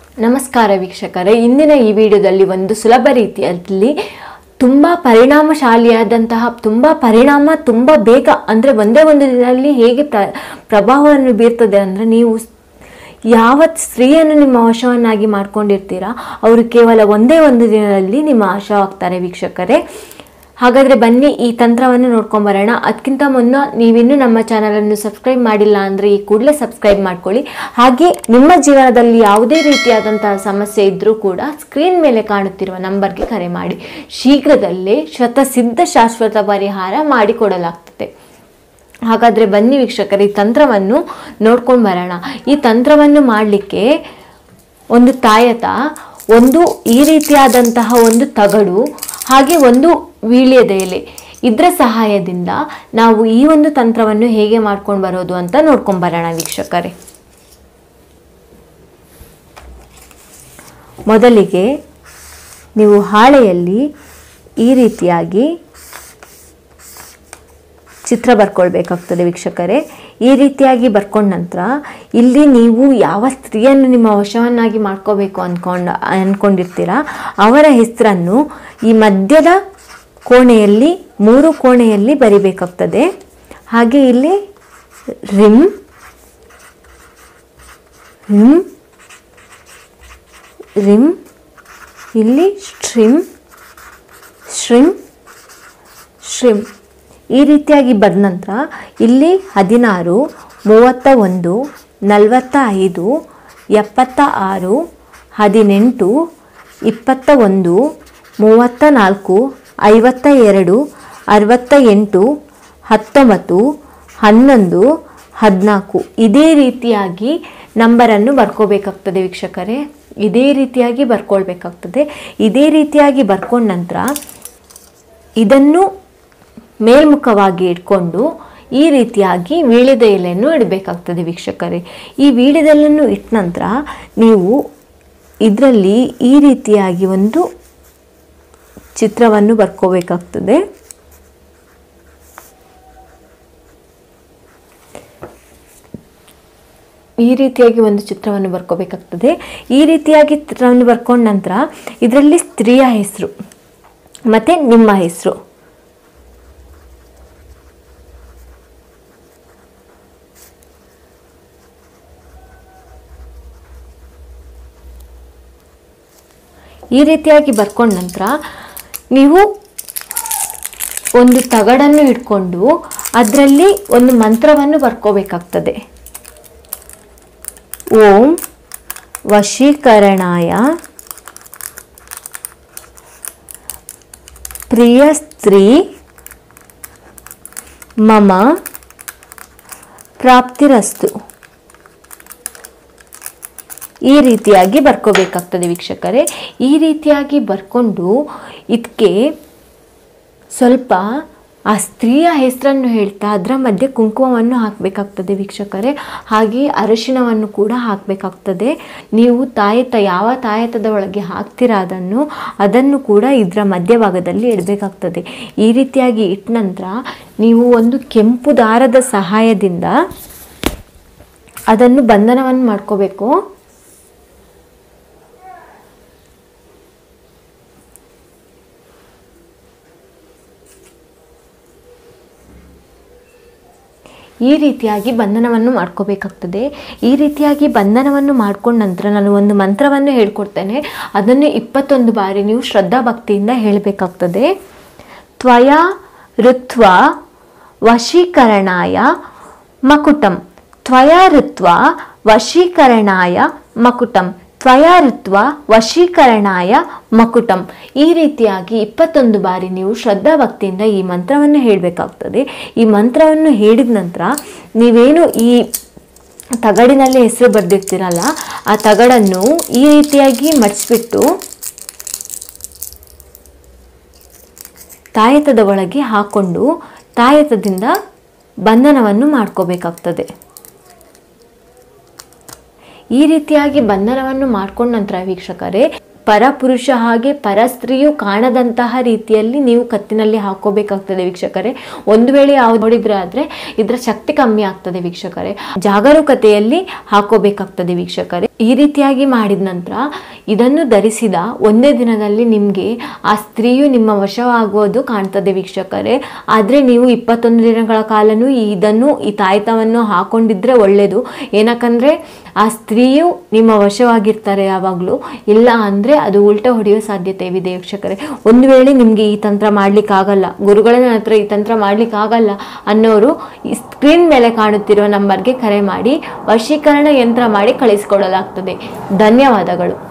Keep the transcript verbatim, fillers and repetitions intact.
ನಮಸ್ಕಾರ ವೀಕ್ಷಕರೇ, ಇಂದಿನ ಈ ವಿಡಿಯೋದಲ್ಲಿ ಒಂದು ಸುಲಭ ರೀತಿಯಲ್ಲಿ ತುಂಬ ಪರಿಣಾಮಶಾಲಿಯಾದಂತಹ ತುಂಬ ಪರಿಣಾಮ ತುಂಬ ಬೇಗ ಅಂದರೆ ಒಂದೇ ಒಂದು ದಿನದಲ್ಲಿ ಹೇಗೆ ಪ್ರ ಪ್ರಭಾವವನ್ನು ಬೀರ್ತದೆ ಅಂದರೆ, ನೀವು ಯಾವ ಸ್ತ್ರೀಯನ್ನು ನಿಮ್ಮ ವಶವನ್ನಾಗಿ ಮಾಡ್ಕೊಂಡಿರ್ತೀರಾ ಅವರು ಕೇವಲ ಒಂದೇ ಒಂದು ದಿನದಲ್ಲಿ ನಿಮ್ಮ ವಶವಾಗ್ತಾರೆ ವೀಕ್ಷಕರೇ. ಹಾಗಾದರೆ ಬನ್ನಿ ಈ ತಂತ್ರವನ್ನು ನೋಡ್ಕೊಂಬರೋಣ. ಅದಕ್ಕಿಂತ ಮುನ್ನ ನೀವಿನ್ನೂ ನಮ್ಮ ಚಾನಲನ್ನು ಸಬ್ಸ್ಕ್ರೈಬ್ ಮಾಡಿಲ್ಲ ಅಂದರೆ ಈ ಕೂಡಲೇ ಸಬ್ಸ್ಕ್ರೈಬ್ ಮಾಡ್ಕೊಳ್ಳಿ. ಹಾಗೆ ನಿಮ್ಮ ಜೀವನದಲ್ಲಿ ಯಾವುದೇ ರೀತಿಯಾದಂತಹ ಸಮಸ್ಯೆ ಇದ್ದರೂ ಕೂಡ ಸ್ಕ್ರೀನ್ ಮೇಲೆ ಕಾಣುತ್ತಿರುವ ನಂಬರ್ಗೆ ಕರೆ ಮಾಡಿ. ಶೀಘ್ರದಲ್ಲೇ ಸ್ವತಃಸಿದ್ಧ ಶಾಶ್ವತ ಪರಿಹಾರ ಮಾಡಿಕೊಡಲಾಗ್ತದೆ. ಹಾಗಾದರೆ ಬನ್ನಿ ವೀಕ್ಷಕರು, ಈ ತಂತ್ರವನ್ನು ನೋಡ್ಕೊಂಡು ಬರೋಣ. ಈ ತಂತ್ರವನ್ನು ಮಾಡಲಿಕ್ಕೆ ಒಂದು ತಾಯತ, ಒಂದು ಈ ರೀತಿಯಾದಂತಹ ಒಂದು ತಗಡು, ಹಾಗೆ ಒಂದು ವೀಳ್ಯದ ಎಲೆ, ಇದರ ಸಹಾಯದಿಂದ ನಾವು ಈ ಒಂದು ತಂತ್ರವನ್ನು ಹೇಗೆ ಮಾಡ್ಕೊಂಡು ಬರೋದು ಅಂತ ನೋಡ್ಕೊಂಡು ಬರೋಣ ವೀಕ್ಷಕರೇ. ಮೊದಲಿಗೆ ನೀವು ಹಾಳೆಯಲ್ಲಿ ಈ ರೀತಿಯಾಗಿ ಚಿತ್ರ ಬರ್ಕೊಳ್ಬೇಕಾಗ್ತದೆ ವೀಕ್ಷಕರೇ. ಈ ರೀತಿಯಾಗಿ ಬರ್ಕೊಂಡ ನಂತರ ಇಲ್ಲಿ ನೀವು ಯಾವ ಸ್ತ್ರೀಯನ್ನು ನಿಮ್ಮ ವಶವನ್ನಾಗಿ ಮಾಡ್ಕೋಬೇಕು ಅಂದ್ಕೊಂಡು ಅಂದ್ಕೊಂಡಿರ್ತೀರ ಅವರ ಹೆಸರನ್ನು ಈ ಮಧ್ಯದ ಕೋಣೆಯಲ್ಲಿ ಮೂರು ಕೋಣೆಯಲ್ಲಿ ಬರಿಬೇಕಾಗ್ತದೆ. ಹಾಗೆ ಇಲ್ಲಿ ರಿಮ್ ರಿಮ್ ರಿಮ್ ಇಲ್ಲಿ ಸ್ಟ್ರಿಮ್ ಶ್ರಿಮ್ ಶ್ರಿಮ್ ಈ ರೀತಿಯಾಗಿ ಬರೆದ ನಂತರ ಇಲ್ಲಿ ಹದಿನಾರು, ಮೂವತ್ತ ಒಂದು, ನಲವತ್ತ ಐದು, ಎಪ್ಪತ್ತ ಆರು, ಹದಿನೆಂಟು, ಇಪ್ಪತ್ತ ಒಂದು, ಮೂವತ್ತ ನಾಲ್ಕು, ಐವತ್ತ ಎರಡು, ಅರವತ್ತ ಎಂಟು, ಹತ್ತೊಂಬತ್ತು, ಹನ್ನೊಂದು, ಹದಿನಾಲ್ಕು ಇದೇ ರೀತಿಯಾಗಿ ನಂಬರನ್ನು ಬರ್ಕೋಬೇಕಾಗ್ತದೆ ವೀಕ್ಷಕರೇ. ಇದೇ ರೀತಿಯಾಗಿ ಬರ್ಕೊಳ್ಬೇಕಾಗ್ತದೆ. ಇದೇ ರೀತಿಯಾಗಿ ಬರ್ಕೊಂಡ ನಂತರ ಇದನ್ನು ಮೇಲ್ಮುಖವಾಗಿ ಇಟ್ಕೊಂಡು ಈ ರೀತಿಯಾಗಿ ವೀಳ್ಯದ ಎಲೆಯನ್ನು ಇಡಬೇಕಾಗ್ತದೆ ವೀಕ್ಷಕರೇ. ಈ ವೀಳ್ಯದ ಎಲೆಯನ್ನು ಇಟ್ಟ ನಂತರ ನೀವು ಇದರಲ್ಲಿ ಈ ರೀತಿಯಾಗಿ ಒಂದು ಚಿತ್ರವನ್ನು ಬರ್ಕೋಬೇಕಾಗ್ತದೆ. ಈ ರೀತಿಯಾಗಿ ಒಂದು ಚಿತ್ರವನ್ನು ಬರ್ಕೋಬೇಕಾಗ್ತದೆ. ಈ ರೀತಿಯಾಗಿ ಚಿತ್ರವನ್ನು ಬರ್ಕೊಂಡ ನಂತರ ಇದರಲ್ಲಿ ಸ್ತ್ರೀಯ ಹೆಸರು ಮತ್ತು ನಿಮ್ಮ ಹೆಸರು, ಈ ರೀತಿಯಾಗಿ ಬರ್ಕೊಂಡ ನಂತರ ನೀವು ಒಂದು ತಗಡನ್ನು ಇಟ್ಕೊಂಡು ಅದರಲ್ಲಿ ಒಂದು ಮಂತ್ರವನ್ನು ಬರ್ಕೋಬೇಕಾಗ್ತದೆ. ಓಂ ವಶೀಕರಣಾಯ ಪ್ರಿಯ ಸ್ತ್ರೀ ಮಮ ಪ್ರಾಪ್ತಿರಸ್ತು ಈ ರೀತಿಯಾಗಿ ಬರ್ಕೋಬೇಕಾಗ್ತದೆ ವೀಕ್ಷಕರೇ. ಈ ರೀತಿಯಾಗಿ ಬರ್ಕೊಂಡು ಇದಕ್ಕೆ ಸ್ವಲ್ಪ ಆ ಸ್ತ್ರೀಯ ಹೆಸರನ್ನು ಹೇಳ್ತಾ ಅದರ ಮಧ್ಯೆ ಕುಂಕುಮವನ್ನು ಹಾಕಬೇಕಾಗ್ತದೆ ವೀಕ್ಷಕರೇ. ಹಾಗೆ ಅರಿಶಿಣವನ್ನು ಕೂಡ ಹಾಕಬೇಕಾಗ್ತದೆ. ನೀವು ತಾಯತ ಯಾವ ತಾಯತದ ಒಳಗೆ ಹಾಕ್ತೀರಾ ಅದನ್ನು ಅದನ್ನು ಕೂಡ ಇದರ ಮಧ್ಯಭಾಗದಲ್ಲಿ ಇಡಬೇಕಾಗ್ತದೆ. ಈ ರೀತಿಯಾಗಿ ಇಟ್ಟ ನಂತರ ನೀವು ಒಂದು ಕೆಂಪು ದಾರದ ಸಹಾಯದಿಂದ ಅದನ್ನು ಬಂಧನವನ್ನು ಮಾಡ್ಕೋಬೇಕು. ಈ ರೀತಿಯಾಗಿ ಬಂಧನವನ್ನು ಮಾಡ್ಕೋಬೇಕಾಗ್ತದೆ. ಈ ರೀತಿಯಾಗಿ ಬಂಧನವನ್ನು ಮಾಡ್ಕೊಂಡ ನಂತರ ನಾನು ಒಂದು ಮಂತ್ರವನ್ನು ಹೇಳ್ಕೊಡ್ತೇನೆ. ಅದನ್ನು ಇಪ್ಪತ್ತೊಂದು ಬಾರಿ ನೀವು ಶ್ರದ್ಧಾ ಭಕ್ತಿಯಿಂದ ಹೇಳಬೇಕಾಗ್ತದೆ. ತ್ವಯಾ ಋತ್ವಾ ವಶೀಕರಣಾಯ ಮಕುಟಂ, ತ್ವಯಾ ಋತ್ವಾ ವಶೀಕರಣಾಯ ಮಕುಟಂ, ತ್ವಯಾ ಋತ್ವಾ ವಶೀಕರಣಾಯ ಮಕುಟಂ ಈ ರೀತಿಯಾಗಿ ಇಪ್ಪತ್ತೊಂದು ಬಾರಿ ನೀವು ಶ್ರದ್ಧಾ ಭಕ್ತಿಯಿಂದ ಈ ಮಂತ್ರವನ್ನು ಹೇಳಬೇಕಾಗ್ತದೆ. ಈ ಮಂತ್ರವನ್ನು ಹೇಳಿದ ನಂತರ ನೀವೇನು ಈ ತಗಡಿನಲ್ಲಿ ಹೆಸರು ಬರೆದಿರ್ತೀರಲ್ಲ ಆ ತಗಡನ್ನು ಈ ರೀತಿಯಾಗಿ ಮಡಿಸ್ಬಿಟ್ಟು ತಾಯತದ ಒಳಗೆ ಹಾಕ್ಕೊಂಡು ತಾಯತದಿಂದ ಬಂಧನವನ್ನು ಮಾಡ್ಕೋಬೇಕಾಗ್ತದೆ. ಈ ರೀತಿಯಾಗಿ ಬಂಧನವನ್ನು ಮಾಡ್ಕೊಂಡ ನಂತರ ವೀಕ್ಷಕರೇ ಪರಪುರುಷ ಹಾಗೆ ಪರಸ್ತ್ರೀಯು ಕಾಣದಂತಹ ರೀತಿಯಲ್ಲಿ ನೀವು ಕತ್ತಿನಲ್ಲಿ ಹಾಕೋಬೇಕಾಗ್ತದೆ ವೀಕ್ಷಕರೇ. ಒಂದು ವೇಳೆ ಯಾವ್ದು ನೋಡಿದ್ರೆ ಆದ್ರೆ ಇದರ ಶಕ್ತಿ ಕಮ್ಮಿ ಆಗ್ತದೆ ವೀಕ್ಷಕರೇ. ಜಾಗರೂಕತೆಯಲ್ಲಿ ಹಾಕೋಬೇಕಾಗ್ತದೆ ವೀಕ್ಷಕರೇ. ಈ ರೀತಿಯಾಗಿ ಮಾಡಿದ ನಂತರ ಇದನ್ನು ಧರಿಸಿದ ಒಂದೇ ದಿನದಲ್ಲಿ ನಿಮಗೆ ಆ ಸ್ತ್ರೀಯು ನಿಮ್ಮ ವಶವಾಗುವುದು ಕಾಣ್ತದೆ ವೀಕ್ಷಕರೇ. ಆದರೆ ನೀವು ಇಪ್ಪತ್ತೊಂದು ದಿನಗಳ ಕಾಲನೂ ಇದನ್ನು ಈ ತಾಯ್ತವನ್ನು ಹಾಕೊಂಡಿದ್ರೆ ಒಳ್ಳೆಯದು. ಏನಕ್ಕಂದರೆ ಆ ಸ್ತ್ರೀಯು ನಿಮ್ಮ ವಶವಾಗಿರ್ತಾರೆ ಯಾವಾಗಲೂ. ಇಲ್ಲ ಅಂದರೆ ಅದು ಉಲ್ಟ ಹೊಡೆಯೋ ಸಾಧ್ಯತೆ ಇದೆ ವೀಕ್ಷಕರೇ. ಒಂದು ವೇಳೆ ನಿಮಗೆ ಈ ತಂತ್ರ ಮಾಡಲಿಕ್ಕಾಗಲ್ಲ, ಗುರುಗಳ ಹತ್ರ ಈ ತಂತ್ರ ಮಾಡಲಿಕ್ಕಾಗಲ್ಲ ಅನ್ನೋರು ಈ ಸ್ಕ್ರೀನ್ ಮೇಲೆ ಕಾಣುತ್ತಿರುವ ನಂಬರ್ಗೆ ಕರೆ ಮಾಡಿ ವಶೀಕರಣ ಯಂತ್ರ ಮಾಡಿ ಕಳಿಸಿಕೊಡಲಾಗ್ತದೆ. ಧನ್ಯವಾದಗಳು.